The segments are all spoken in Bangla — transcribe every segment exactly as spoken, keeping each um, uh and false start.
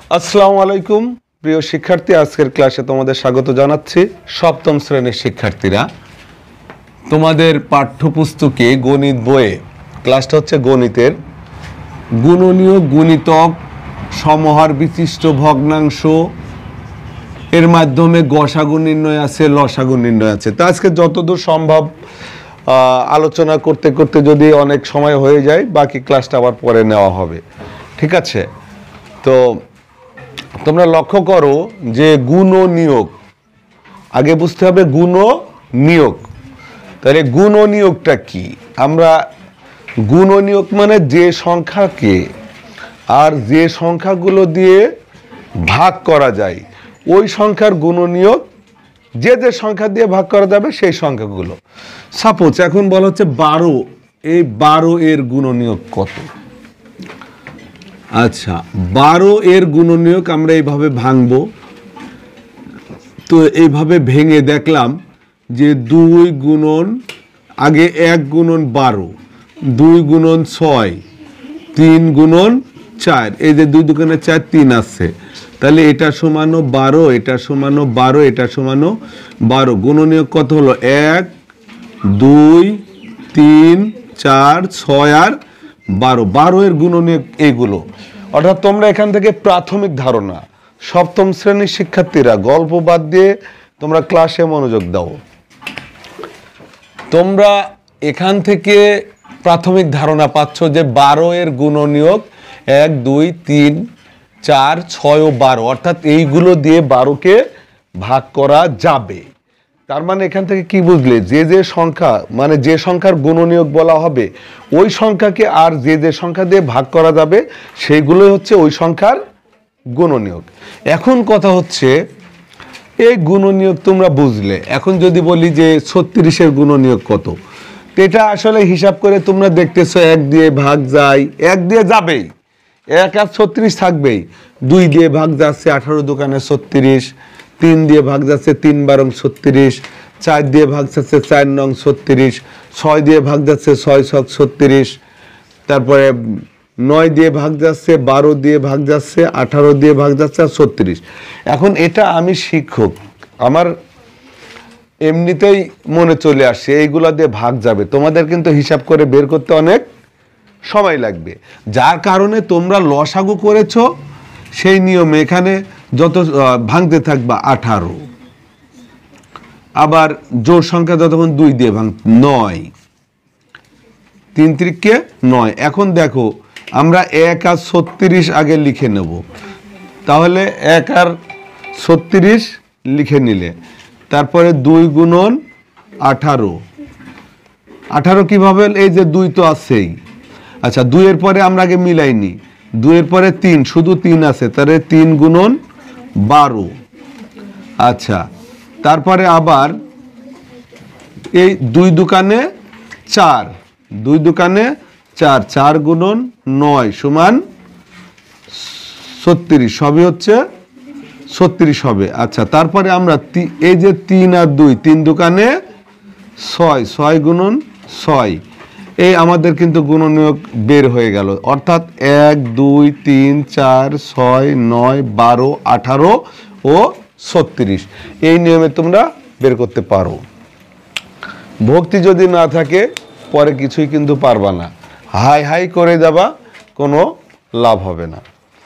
আসসালামু আলাইকুম প্রিয় শিক্ষার্থী, আজকের ক্লাসে তোমাদের স্বাগত জানাচ্ছি। সপ্তম শ্রেণীর শিক্ষার্থীরা, তোমাদের পাঠ্যপুস্তকে গণিত বইয়ে ক্লাসটা হচ্ছে গণিতের গুণনীয়, গুণিতক, সমহার বিশিষ্ট ভগ্নাংশ, এর মাধ্যমে গসাগু নির্ণয় আছে, লসাগু নির্ণয় আছে। তো আজকে যতদূর সম্ভব আলোচনা করতে করতে যদি অনেক সময় হয়ে যায়, বাকি ক্লাসটা আবার পরে নেওয়া হবে, ঠিক আছে? তো তোমরা লক্ষ্য করো যে গুণ ও নিয়োগ, আগে বুঝতে হবে গুণ ও নিয়োগ। তাহলে গুণ ও নিয়োগটা কি? আমরা গুণ ও নিয়োগ মানে যে সংখ্যাকে আর যে সংখ্যাগুলো দিয়ে ভাগ করা যায় ওই সংখ্যার গুণ ও নিয়োগ, যে যে সংখ্যা দিয়ে ভাগ করা যাবে সেই সংখ্যাগুলো। সাপোজ এখন বলা হচ্ছে বারো, এই বারো এর গুণ ও নিয়োগ কত? আচ্ছা, বারো এর গুণনীয়ক আমরা এইভাবে ভাঙব। তো এইভাবে ভেঙে দেখলাম যে দুই গুণন, আগে এক গুণন বারো, দুই গুণন ছয়, তিন গুণন চার, এই যে দুই দুগুণে চার, তিন আসছে। তাহলে এটা সমানো বারো, এটা সমানো বারো, এটা সমানো বারো। গুণনীয়ক কত হলো? এক, দুই, তিন, চার, ছয় আর বারো। বারো এর গুণনীয়ক এইগুলো। অর্থাৎ তোমরা এখান থেকে প্রাথমিক ধারণা, সপ্তম শ্রেণীর শিক্ষার্থীরা গল্প বাদ দিয়ে তোমরা ক্লাসে মনোযোগ দাও। তোমরা এখান থেকে প্রাথমিক ধারণা পাচ্ছ যে বারো এর গুণনীয়ক এক, দুই, তিন, চার, ছয় ও বারো, অর্থাৎ এইগুলো দিয়ে বারোকে ভাগ করা যাবে। তার মানে এখান থেকে কি বুঝলে? যে যে সংখ্যা, মানে যে সংখ্যার গুণনীয়ক বলা হবে ওই সংখ্যাকে আর যে যে সংখ্যা দিয়ে ভাগ করা যাবে সেইগুলোই হচ্ছে ওই সংখ্যার গুণনীয়ক। এখন কথা হচ্ছে এই গুণনীয়ক তোমরা বুঝলে, এখন যদি বলি যে ছত্রিশের গুণনীয়ক কত, এটা আসলে হিসাব করে তোমরা দেখতেছো এক দিয়ে ভাগ যায়, এক দিয়ে যাবেই, এক আর ছত্রিশ থাকবেই। দুই দিয়ে ভাগ যাচ্ছে আঠারো দোকানে ছত্রিশ, তিন দিয়ে ভাগ যাচ্ছে তিন বারং ছত্রিশ, চার দিয়ে ভাগ যাচ্ছে চার নং ছত্রিশ, ছয় দিয়ে ভাগ যাচ্ছে ছয় ছক ছত্রিশ, তারপরে নয় দিয়ে ভাগ যাচ্ছে, বারো দিয়ে ভাগ যাচ্ছে, আঠারো দিয়ে ভাগ যাচ্ছে আর ছত্রিশ। এখন এটা আমি শিক্ষক, আমার এমনিতেই মনে চলে আসছে এইগুলা দিয়ে ভাগ যাবে, তোমাদের কিন্তু হিসাব করে বের করতে অনেক সময় লাগবে। যার কারণে তোমরা লসাগু করেছো সেই নিয়মে এখানে যত ভাঙতে থাকবা আঠারো, আবার জোড় সংখ্যা যতক্ষণ দুই দিয়ে ভাঙ নয়, তিন ত্রিকে নয়। এখন দেখো আমরা এক আর ছত্রিশ আগে লিখে নেব, তাহলে এক আর ছত্রিশ লিখে নিলে, তারপরে দুই গুণন আঠারো, আঠারো কিভাবে? এই যে দুই তো আছেই। আচ্ছা, দুইয়ের পরে আমরা আগে মিলাইনি, দুইয়ের পরে তিন, শুধু তিন আছে, তাহলে তিন গুণন বারো। আচ্ছা, তারপরে আবার এই দুই দোকানে চার, দুই দোকানে চার, চার গুণন নয় সমান ছত্রিশ, সবই হচ্ছে ছত্রিশ হবে। আচ্ছা, তারপরে আমরা এই যে তিন আর দুই, তিন দোকানে ছয়, ছয় গুণন ছয়, এই আমাদের কিন্তু গুণনীয়ক বের হয়ে গেল। অর্থাৎ এক, দুই, তিন, চার, ছয়, নয়, বারো, আঠারো ও ছত্রিশ, এই নিয়মে তোমরা বের করতে পারো। ভক্তি যদি না থাকে পরে কিছুই কিন্তু পারবা না, হাই হাই করে যাবা, কোনো লাভ হবে না।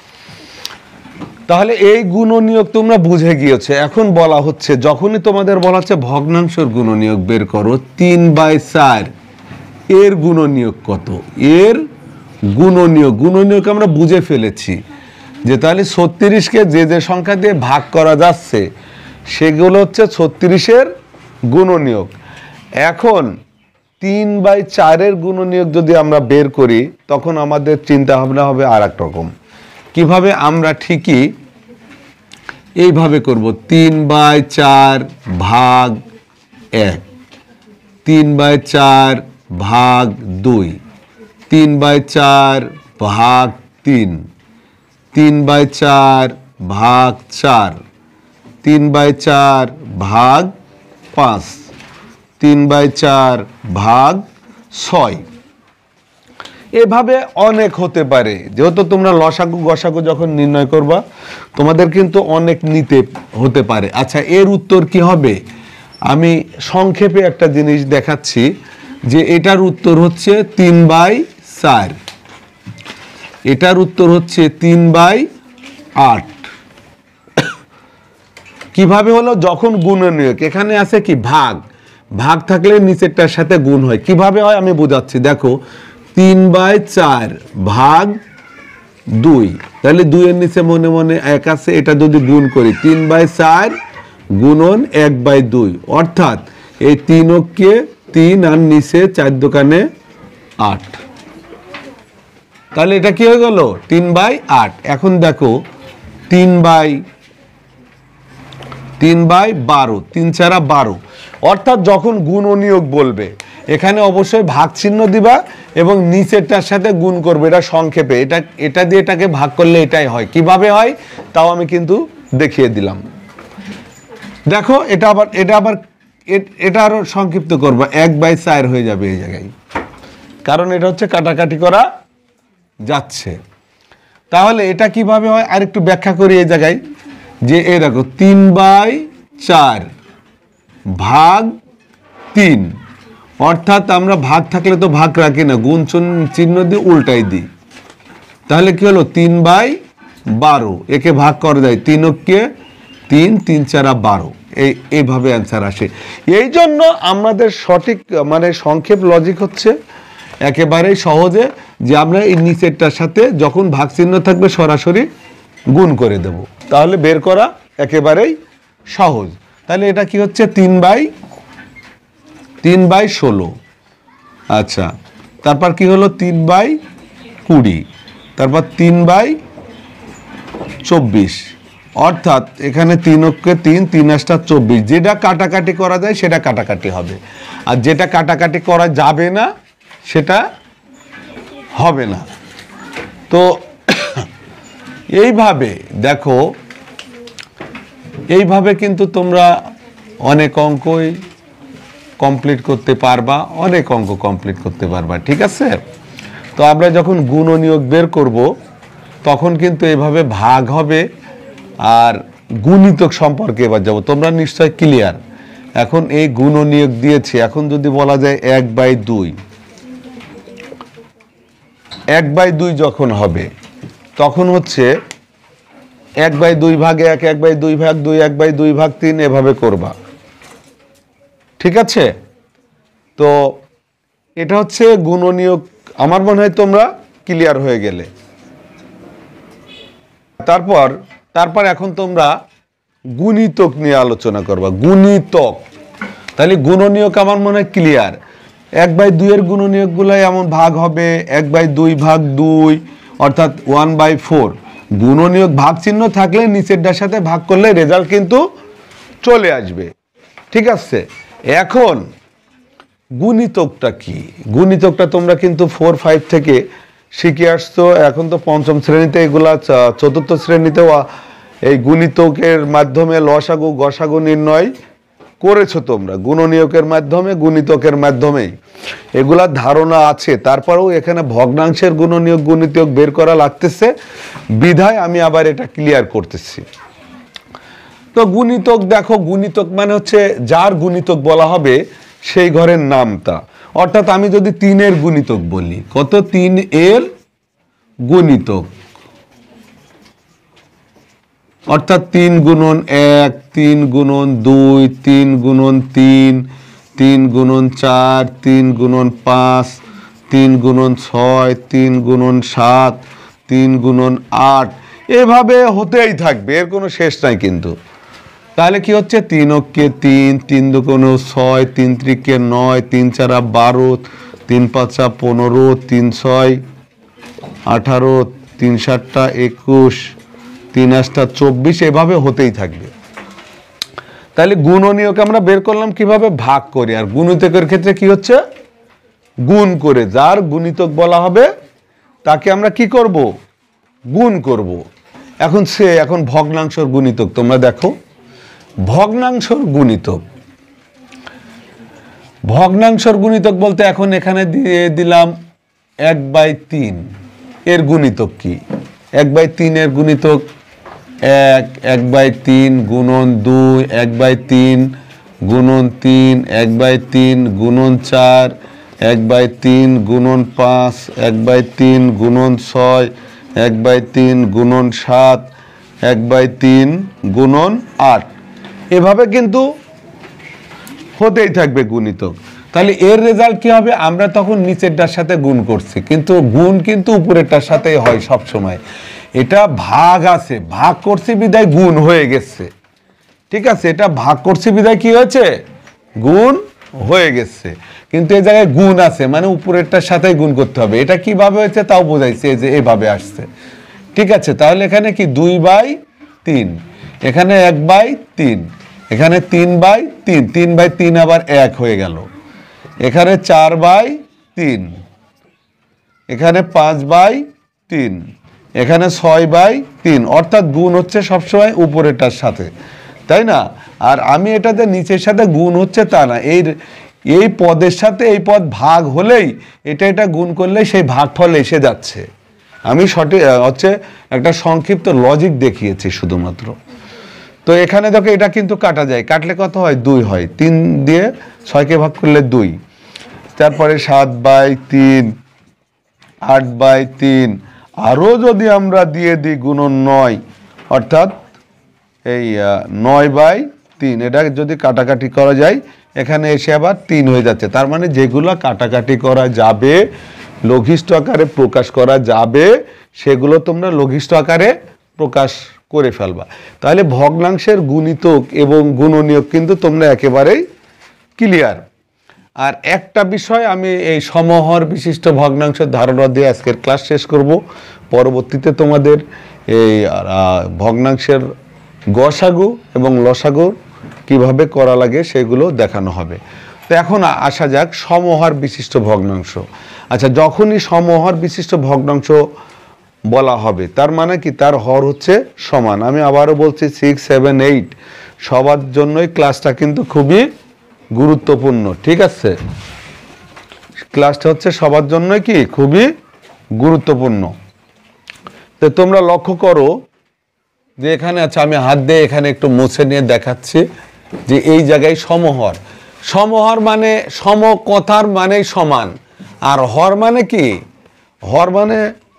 তাহলে এই গুণনীয়ক তোমরা বুঝে গিয়েছে। এখন বলা হচ্ছে, যখনই তোমাদের বলা হচ্ছে ভগ্নাংশের গুণনীয়ক বের করো, তিন বাই চার এর গুণনীয়ক কত? এর গুণনীয়ক, গুণনীয়ক আমরা বুঝে ফেলেছি যে তাহলে ছত্রিশকে যে যে সংখ্যা দিয়ে ভাগ করা যাচ্ছে সেগুলো হচ্ছে ছত্রিশের গুণনীয়ক। এখন তিন বাই চারের গুণনীয়ক যদি আমরা বের করি তখন আমাদের চিন্তা ভাবনা হবে আর এক রকম। কিভাবে? আমরা ঠিকই এইভাবে করব, তিন বাই চার ভাগ এক, তিন বাই চার ভাগ দুই, তিন বাই চার ভাগ তিন, তিন বাই চার ভাগ চার, তিন বাই চার ভাগ পাঁচ, তিন বাই চার ভাগ ছয়। এভাবে অনেক হতে পারে, যেহেতু তোমরা লসাগু গসাগু যখন নির্ণয় করবা তোমাদের কিন্তু অনেক নিতে হতে পারে। আচ্ছা, এর উত্তর কি হবে? আমি সংক্ষেপে একটা জিনিস দেখাচ্ছি যে এটার উত্তর হচ্ছে তিন বাই চার, এটার উত্তর হচ্ছে তিন বাই আট। কিভাবে হলো? যখন গুণনীয়ক এখানে আছে কি ভাগ, ভাগ থাকলে নিচেরটার সাথে গুণ হয়। কিভাবে হয় আমি বোঝাচ্ছি, দেখো তিন বাই চার ভাগ দুই, তাহলে দুইয়ের নিচে মনে মনে এক আছে, এটা যদি গুণ করি তিন বাই চার গুণন এক বাই দুই, অর্থাৎ এই তিন অক্ষে তিন আর নিচে চার দোকানে আট, তাহলে এটা কি হয়ে গেল? তিন বাই আট। এখন দেখো তিন বাই তিন বাই বারো, তিন চারা বারো, অর্থাৎ যখন গুণ ও নিয়োগ বলবে এখানে অবশ্যই ভাগ চিহ্ন দিবা এবং নিচেরটার সাথে গুণ করবে। এটা সংক্ষেপে, এটা এটা দিয়ে এটাকে ভাগ করলে এটাই হয়। কিভাবে হয় তাও আমি কিন্তু দেখিয়ে দিলাম। দেখো এটা আবার এটা আবার এটা আরো সংক্ষিপ্ত করবো, এক বাই চার হয়ে যাবে এই জায়গায়, কারণ এটা হচ্ছে কাটাকাটি করা যাচ্ছে। তাহলে এটা কিভাবে হয় আর একটু ব্যাখ্যা করি এই জায়গায়, যে এই দেখো তিন বাই চার ভাগ তিন, অর্থাৎ আমরা ভাগ থাকলে তো ভাগ রাখি না, গুণ চিহ্ন দিয়ে উল্টাই দিই, তাহলে কি হলো? তিন বাই বারো, একে ভাগ করে দেয় তিন অক্ষে তিন, তিন চারা বারো, এই এইভাবে অ্যান্সার আসে। এই জন্য আমাদের সঠিক মানে সংক্ষেপ লজিক হচ্ছে একেবারেই সহজে, যে আমরা এই নিচেরটার সাথে যখন ভাগ চিহ্ন থাকবে সরাসরি গুণ করে দেব, তাহলে বের করা একেবারেই সহজ। তাহলে এটা কি হচ্ছে? তিন বাই তিন বাই ষোলো। আচ্ছা, তারপর কি হলো? তিন বাই কুড়ি, তারপর তিন বাই চব্বিশ, অর্থাৎ এখানে তিন অক্ষে তিন, তিন আষ্টা চব্বিশ, যেটা কাটাকাটি করা যায় সেটা কাটাকাটি হবে, আর যেটা কাটাকাটি করা যাবে না সেটা হবে না। তো এইভাবে দেখো, এইভাবে কিন্তু তোমরা অনেক অঙ্কই কমপ্লিট করতে পারবা, অনেক অঙ্ক কমপ্লিট করতে পারবা, ঠিক আছে? তো আমরা যখন গুণ ও নিয়োগ বের করব তখন কিন্তু এভাবে ভাগ হবে, আর গুণিতক সম্পর্কে এবার যাব। তোমরা নিশ্চয় ক্লিয়ার। এখন এই গুণ ও নিয়োগ দিয়েছি, এখন যদি বলা যায় এক বাই দুই, এক বাই দুই যখন হবে তখন হচ্ছে এক বাই দুই ভাগ এক, এক বাই দুই ভাগ দুই, এক বাই দুই ভাগ তিন, এভাবে করবা, ঠিক আছে? তো এটা হচ্ছে গুণ ও নিয়োগ। আমার মনে হয় তোমরা ক্লিয়ার হয়ে গেলে। তারপর তারপর এখন তোমরা গুণিতক নিয়ে আলোচনা করবা। গুণিতক, তাহলে গুণ ও নিয়োগ আমার মনে হয় ক্লিয়ার। এক বাই দুইয়ের গুণ ও নিয়োগগুলো এমন ভাগ হবে এক বাই দুই ভাগ দুই, অর্থাৎ ওয়ান বাই ফোর। গুণ ও নিয়োগ ভাগ চিহ্ন থাকলে নিচেরটার সাথে ভাগ করলে রেজাল্ট কিন্তু চলে আসবে, ঠিক আছে? এখন গুণিতকটা কি? গুণিতকটা তোমরা কিন্তু ফোর ফাইভ থেকে শিখে আসছো, এখন তো পঞ্চম শ্রেণীতে এগুলা, চতুর্থ শ্রেণীতেও এই গুণিতকের মাধ্যমে লসাগু গসাগু নির্ণয় করেছো তোমরা, গুণনীয়কের মাধ্যমে গুণিতকের মাধ্যমেই এগুলা ধারণা আছে। তারপরেও এখানে ভগ্নাংশের গুণনীয়ক গুণিতক বের করা লাগতেছে, বিধায় আমি আবার এটা ক্লিয়ার করতেছি। তো গুণিতক দেখো, গুণিতক মানে হচ্ছে যার গুণিতক বলা হবে সেই ঘরের নামটা, অর্থাৎ আমি যদি তিনের গুণিতক বলি, কত? তিন এর গুণিতক, অর্থাৎ তিন গুণন এক, তিন গুণন দুই, তিন গুণন তিন, তিন গুণন চার, তিন গুণন পাঁচ, তিন গুণন ছয়, তিন গুণন সাত, তিন গুণন আট, এভাবে হতেই থাকবে, এর কোনো শেষ নাই কিন্তু। তাহলে কি হচ্ছে? তিন অক্ষে তিন, তিন দুগুণ ছয়, তিন ত্রিকে নয়, তিন চারা বারো, তিন পাঁচা পনেরো, তিন ছয় আঠারো, তিন সাতটা একুশ, তিন আটটা চব্বিশ, এভাবে হতেই থাকবে। তাহলে গুণনীয়কে আমরা বের করলাম কিভাবে? ভাগ করি। আর গুণিতকের ক্ষেত্রে কি হচ্ছে? গুণ করে, যার গুণিতক বলা হবে তাকে আমরা কি করব? গুণ করব। এখন সে এখন ভগ্নাংশের গুণিতক তোমরা দেখো, ভগ্নাংশের গুণিতক, ভগ্নাংশের গুণিতক বলতে এখন এখানে দিয়ে দিলাম এক বাই তিন এর গুণিতক কি? এক বাই তিন এর গুণিতক এক, এক বাই তিন গুণন দুই, এক বাই তিন গুণন তিন, এক বাই তিন গুণন চার, এক বাই তিন গুণন পাঁচ, এক বাই তিন গুণন ছয়, এক বাই তিন গুণন সাত, এক বাই তিন গুণন আট। এভাবে কিন্তু হতেই থাকবে গুণিতক। তাহলে এর রেজাল্ট কি হবে? আমরা তখন নিচেরটার সাথে গুণ করছি, কিন্তু গুণ কিন্তু উপরেরটার সাথেই হয় সব সময়। এটা ভাগ আছে, ভাগ করছি বিদায় গুণ হয়ে গেছে, ঠিক আছে? এটা ভাগ করছি বিদায় কি হয়েছে? গুণ হয়ে গেছে। কিন্তু এই জায়গায় গুণ আছে মানে উপরেরটার সাথে গুণ করতে হবে। এটা কিভাবে হয়েছে তাও বোঝাইছে, এই যে এভাবে আসছে, ঠিক আছে? তাহলে এখানে কি দুই বাই তিন, এখানে এক বাই তিন, এখানে তিন বাই তিন, তিন বাই তিন আবার এক হয়ে গেল, এখানে চার বাই তিন, এখানে পাঁচ বাই তিন, এখানে ছয় বাই তিন। অর্থাৎ গুণ হচ্ছে সবসময় উপরেরটার সাথে, তাই না? আর আমি এটাতে নিচের সাথে গুণ হচ্ছে তা না, এই এই পদের সাথে এই পদ ভাগ হলেই এটা এটা গুণ করলেই সেই ভাগফল এসে যাচ্ছে। আমি সঠিক হচ্ছে একটা সংক্ষিপ্ত লজিক দেখিয়েছি শুধুমাত্র। তো এখানে দেখো এটা কিন্তু কাটা যায়, কাটলে কত হয়? দুই হয়। তিন দিয়ে ছয়কে ভাগ করলে দুই, তারপরে সাত বাই তিন, আট বাই তিন, আরও যদি আমরা দিয়ে দিই গুণন নয়, অর্থাৎ এই নয় বাই তিন, এটা যদি কাটাকাটি করা যায় এখানে এসে আবার তিন হয়ে যাচ্ছে। তার মানে যেগুলো কাটাকাটি করা যাবে, লঘিষ্ঠ আকারে প্রকাশ করা যাবে, সেগুলো তোমরা লঘিষ্ঠ আকারে প্রকাশ করে ফেলবা। তাহলে ভগ্নাংশের গুণিতক এবং গুণনীয়ক কিন্তু তোমরা একেবারেই ক্লিয়ার। আর একটা বিষয় আমি এই সমহর বিশিষ্ট ভগ্নাংশের ধারণা দিয়ে আজকের ক্লাস শেষ করব। পরবর্তীতে তোমাদের এই ভগ্নাংশের গসাগু এবং লসাগু কিভাবে করা লাগে সেগুলো দেখানো হবে। তো এখন আসা যাক সমহর বিশিষ্ট ভগ্নাংশ। আচ্ছা, যখনই সমহর বিশিষ্ট ভগ্নাংশ বলা হবে তার মানে কি? তার হর হচ্ছে সমান। আমি আবারও বলছি, সিক্স সেভেন এইট সবার জন্যই ক্লাসটা কিন্তু খুবই গুরুত্বপূর্ণ, ঠিক আছে? ক্লাসটা হচ্ছে সবার জন্যই কি খুবই গুরুত্বপূর্ণ। তো তোমরা লক্ষ্য করো যে এখানে আছে, আমি হাত দিয়ে এখানে একটু মুছে নিয়ে দেখাচ্ছি যে এই জায়গায় সমহর। সমহর মানে সম কথার মানে সমান, আর হর মানে কি? হর মানে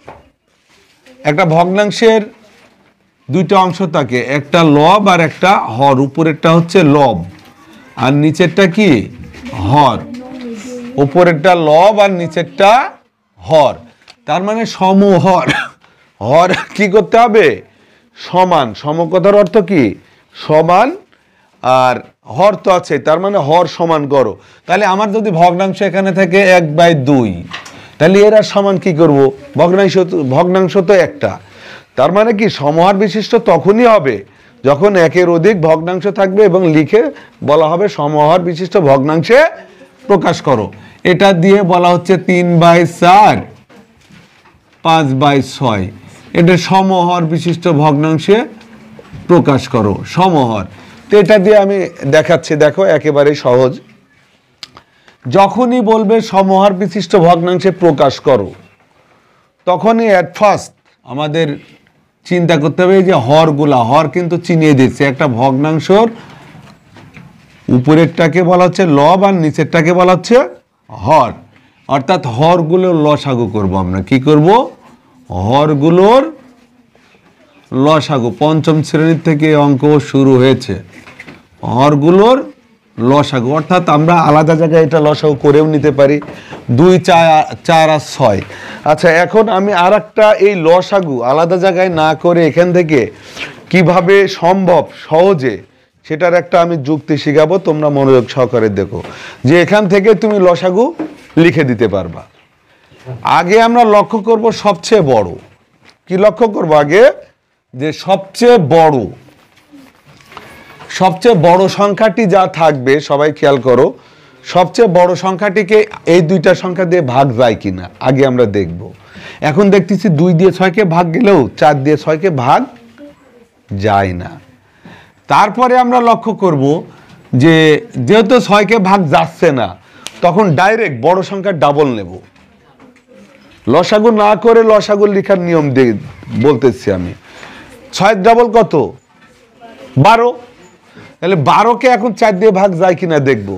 একটা ভগ্নাংশের দুইটা অংশ থাকে, একটা লব আর একটা হর। উপরেরটা হচ্ছে লব আর নিচেরটা কি? হর। উপরেরটা লব আর নিচেরটা হর, তার মানে সমহর। হর কি করতে হবে? সমান। সমকথার অর্থ কি? সমান। আর হর তো আছে, তার মানে হর সমান করো। তাহলে আমার যদি ভগ্নাংশ এখানে থাকে এক বাই দুই, তাহলে এরা সমান কি করব? ভগ্নাংশ ভগ্নাংশ তো একটা, তার মানে কি সমহর বিশিষ্ট তখনই হবে যখন একের অধিক ভগ্নাংশ থাকবে এবং লিখে বলা হবে সমহর বিশিষ্ট ভগ্নাংশে প্রকাশ করো। এটা দিয়ে বলা হচ্ছে তিন বাই চার, পাঁচ বাই ছয়, এটা সমহর বিশিষ্ট ভগ্নাংশে প্রকাশ করো, সমহর। তো এটা দিয়ে আমি দেখাচ্ছি, দেখো একেবারেই সহজ। যখনই বলবে সমহর বিশিষ্ট ভগ্নাংশে প্রকাশ করো, তখনই অ্যাট ফার্স্ট আমাদের চিন্তা করতে হবে যে হরগুলা, হর কিন্তু চিনিয়ে দিচ্ছে। একটা ভগ্নাংশর উপরেরটাকে বলা হচ্ছে লব আর নিচেরটাকে বলা হচ্ছে হর। অর্থাৎ হরগুলোর লসাগু করব আমরা। কি করব? হরগুলোর লসাগু। পঞ্চম শ্রেণীর থেকে অঙ্ক শুরু হয়েছে। হরগুলোর লসাগু, অর্থাৎ আমরা আলাদা জায়গায় এটা লসাগু করেও নিতে পারি। দুই, চার চার আর ছয়। আচ্ছা, এখন আমি আর একটা এই লসাগু আলাদা জায়গায় না করে এখান থেকে কিভাবে সম্ভব সহজে, সেটার একটা আমি যুক্তি শিখাবো। তোমরা মনোযোগ সহকারে দেখো যে এখান থেকে তুমি লসাগু লিখে দিতে পারবা। আগে আমরা লক্ষ্য করব সবচেয়ে বড়। কি লক্ষ্য করব আগে? যে সবচেয়ে বড় সবচেয়ে বড় সংখ্যাটি যা থাকবে, সবাই খেয়াল করো, সবচেয়ে বড় সংখ্যাটিকে এই দুইটা সংখ্যা দিয়ে ভাগ যায় কিনা আগে আমরা দেখব। এখন দেখতেছি দুই দিয়ে ছয়কে ভাগ গেলেও চার দিয়ে ছয়কে ভাগ যায় না। তারপরে আমরা লক্ষ্য করব যে যেহেতু ছয়কে ভাগ যাচ্ছে না, তখন ডাইরেক্ট বড় সংখ্যার ডাবল নেব। লসাগু না করে লসাগু লেখার নিয়ম দিয়ে বলতেছি আমি। ছয় ডাবল কত? বারো। তাহলে বারোকে এখন চার দিয়ে ভাগ যায় কিনা দেখবো।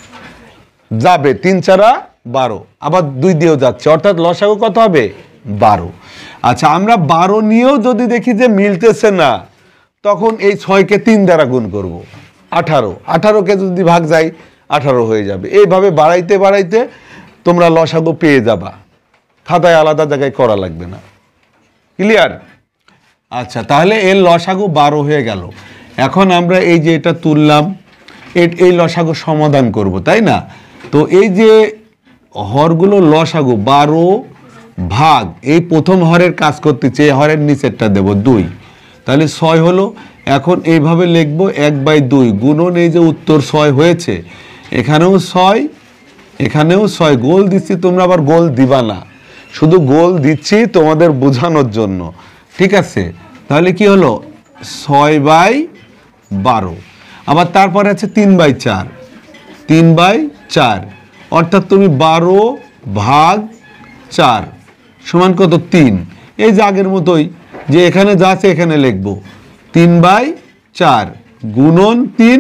যাবে, তিন চারা বারো, আবার দুই দিয়েও যাচ্ছে, অর্থাৎ লসাগু কত হবে? বারো। আচ্ছা, আমরা বারো নিয়েও যদি দেখি যে মিলতেছে না, তখন এই ছয়কে তিন দ্বারা গুণ করব, আঠারো। আঠারোকে যদি ভাগ যায় আঠারো হয়ে যাবে। এইভাবে বাড়াইতে বাড়াইতে তোমরা লসাগু পেয়ে যাবা, খাতায় আলাদা জায়গায় করা লাগবে না। ক্লিয়ার? আচ্ছা, তাহলে এর লসাগু বারো হয়ে গেল। এখন আমরা এই যে এটা তুললাম, এই লসাগু সমাধান করব, তাই না? তো এই যে হরগুলো লসাগু বারো ভাগ এই প্রথম হরের কাজ করতেছে, এই হরের নিচেরটা দেব দুই, তাহলে ছয় হলো। এখন এইভাবে লিখবো এক বাই দুই গুণন এই যে উত্তর ছয় হয়েছে, এখানেও ছয় এখানেও ছয়। গোল দিচ্ছি, তোমরা আবার গোল দিবা না, শুধু গোল দিচ্ছি তোমাদের বোঝানোর জন্য, ঠিক আছে? তাহলে কি হলো? ছয় বাই বারো। আবার তারপরে আছে তিন বাই চার, তিন বাই চার, অর্থাৎ তুমি বারো ভাগ চার সমান কত? তিন। এই যে আগের মতোই, যে এখানে যা আছে এখানে লিখবো, তিন বাই চার গুণন তিন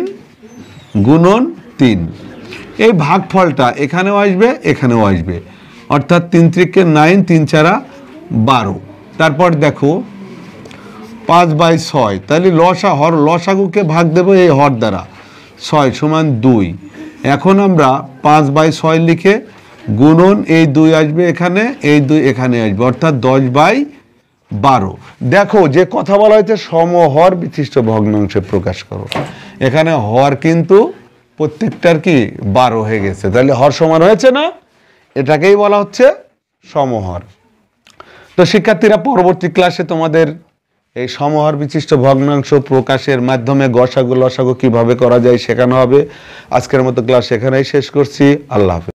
গুণন তিন। এই ভাগফলটা এখানেও আসবে এখানেও আসবে, অর্থাৎ তিন ত্রিকে নাইন, তিন চারা বারো। তারপর দেখো পাঁচ বাই ছয়, তাহলে লসা হর লসাগুকে ভাগ দেবো এই হর দ্বারা, ছয় সমান দুই। এখন আমরা পাঁচ বাই ছয় লিখে গুণন এই দুই আসবে এখানে, এই দুই এখানে আসবে, অর্থাৎ দশ বাই বারো। দেখো যে কথা বলা হয়েছে সমহর বিশিষ্ট ভগ্নাংশে প্রকাশ করো, এখানে হর কিন্তু প্রত্যেকটার কি বারো হয়ে গেছে, তাহলে হর সমান হয়েছে না? এটাকেই বলা হচ্ছে সমহর। তো শিক্ষার্থীরা, পরবর্তী ক্লাসে তোমাদের এই সমহর বিশিষ্ট ভগ্নাংশ প্রকাশের মাধ্যমে গসাগু লসাগু কিভাবে করা যায় শেখানো হবে। আজকের মতো ক্লাস এখানেই শেষ করছি। আল্লাহ হাফেজ।